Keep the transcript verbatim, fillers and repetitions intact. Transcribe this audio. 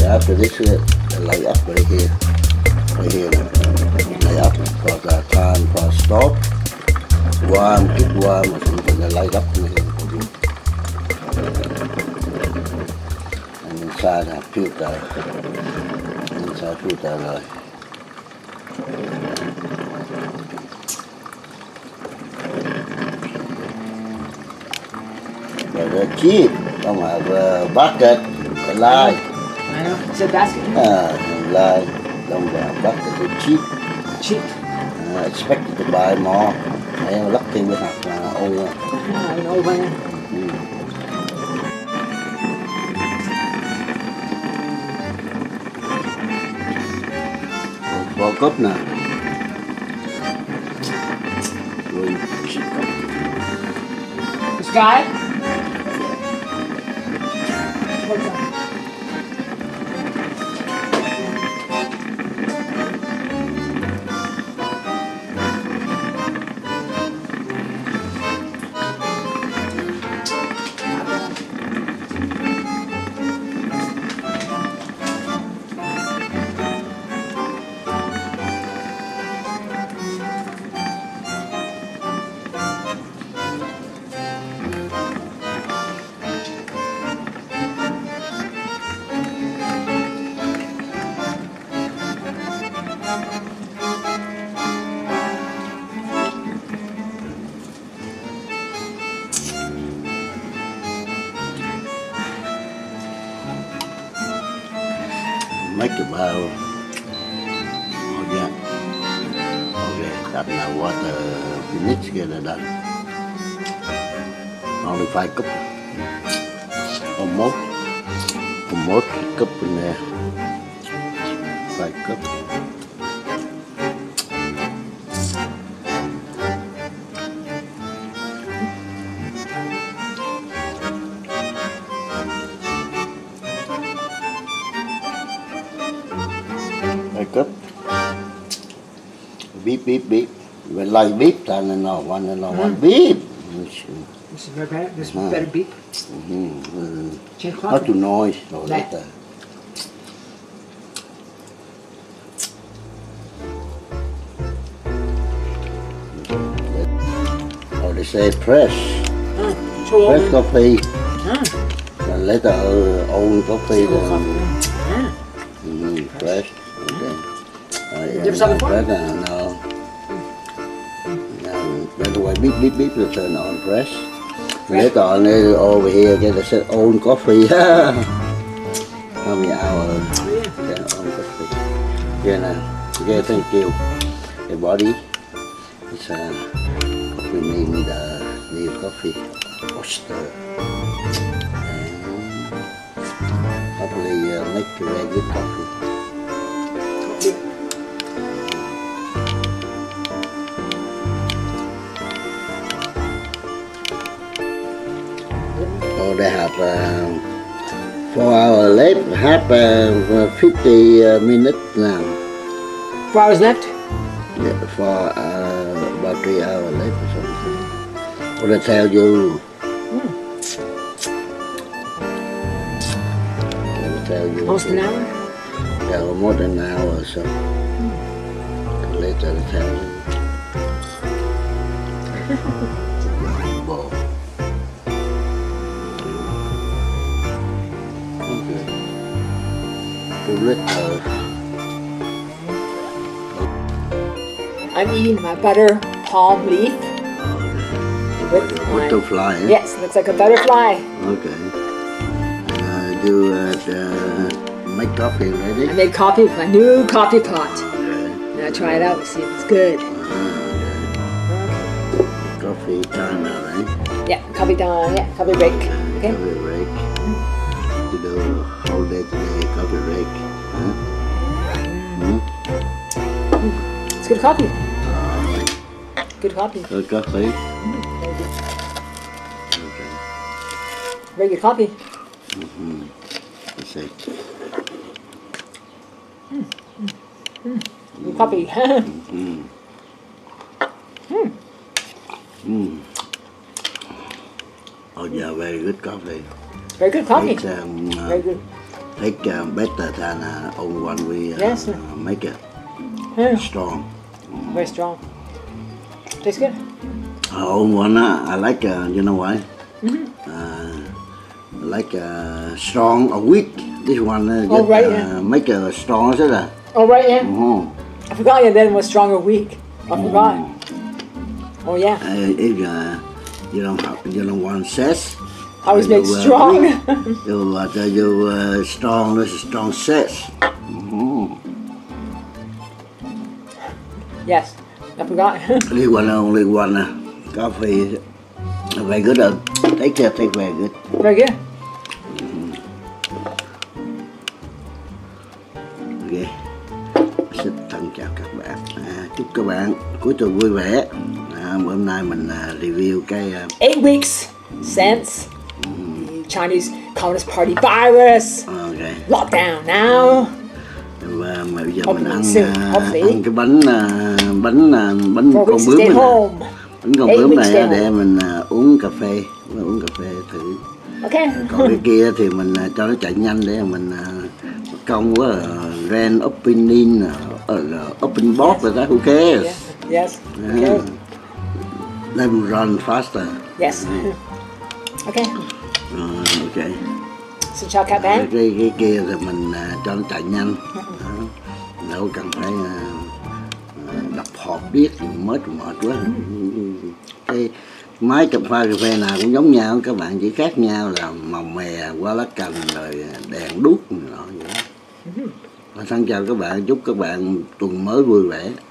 after this, uh, lay up right here, right here, lay up for the time for stop, warm, keep warm, or something, lay up in here. And inside I filter, inside filter rồi. The cheap, come on, the bucket, the lie. I know, it's a basket. Ah, the lie, don't buy bucket, the cheap. Cheap. Uh, expected to buy more. I am lucky with that uh, old one. Ah, an old one. Mm. Four cup now. Rồi cheap cup. This guy? What's that? Make the bowl. Oh yeah. Okay, that now water finish together done. Only five cup. Almost. Almost cup in there. Five cup. Cấp beep beep beep when like beep then no one and no one beep. This is better. This is better beep. Mm-hmm. Change Not too noise or Này. later. Oh, they say press. Ah, so Press coffee. Ah, And later uh, own coffee. so Then, coffee. Ah. mm, press. Okay. Uh, You ever saw it before? press, uh, no. No. By the way, beep beep beep to turn on press. Later on uh, over here get a set own coffee. How many hours? Oh, yeah. Yeah, own coffee. Yeah, now. Okay, thank you. Hey, body. It's uh, we need the new coffee. Oyster. And hopefully uh, make a very good coffee. So they have uh, four hours left, have uh, fifty uh, minutes now. Four hours left? Yeah, for uh, about three hours left or something. What I tell you? Mm. Let me tell you. Almost an hour? Yeah, well, more than an hour or so. Mm. Later I tell you. Ball. Okay. The little. I'm eating my butter palm leaf. With my, Butterfly, eh? yes, looks like a butterfly. Okay. Uh, do uh, uh, make coffee ready? I made coffee with my new coffee pot. Okay. Now try it out and see if it's good. Uh, okay. Coffee time now, right? Yeah, coffee done. Yeah, coffee break. Okay. Coffee break. To do whole day today, coffee break. Huh? Hmm? It's good coffee. Alright. Good coffee. Good coffee. Mm, very good. Okay. Very good coffee. Mm-hmm. Let's see. Good coffee. Mm-hmm. mm. Mm. Oh yeah, very good coffee. Very good coffee. It's, um, uh, Very good. take uh, better than uh, old one we uh, Yes. uh, make it Hmm, strong. very strong. Tastes good. Uh, old one, uh, I like, uh, you know why? Mm-hmm. Uh, I like uh, strong or weak. This one uh, Oh, just, right, uh, yeah. make it strong, is it? Oh, right, yeah. Oh. I forgot your then was strong or weak. I forgot. Oh, yeah. Uh, if uh, you don't have, you don't want sex, I was you, made uh, strong. weak. you uh, you uh, strong, this is strong sex. Mm. Yes, I forgot. Only one, only one uh, coffee. Very good. Uh, take care, take very good. Very good. Ok. Xin thân chào các bạn. À, chúc các bạn cuối tuần vui vẻ. À, bữa hôm nay mình à, review cái à, Eight weeks since the Chinese Communist Party virus. ok. Lockdown now. Và mà bây giờ Hopefully mình ăn soon, à, hopefully. ăn cái bánh à, bánh à, bánh Four con weeks to bướm stay này nè. home. Bánh con Eight bướm weeks này stay á, để home. mình à, uống cà phê, mình uống cà phê thử. Okay. Còn cái kia thì mình à, cho nó chạy nhanh để mình à, mất công quá uh, ran opening uh, open box rồi đó, who cares? Yeah. Yes. Okay. Yeah. Let them run faster. Yes. Okay. Rồi, ok. Xin chào các Cái, bạn. cái, cái kia thì mình à, cho nó chạy nhanh. Đó. Đâu cần phải à, à, đập hộp biết thì mệt mệt quá. Cái máy cà phê cà phê nào cũng giống nhau, các bạn chỉ khác nhau là màu mè, qua lá cành rồi đèn đuốc nọ vậy. Đó. Sẵn chào các bạn, chúc các bạn tuần mới vui vẻ.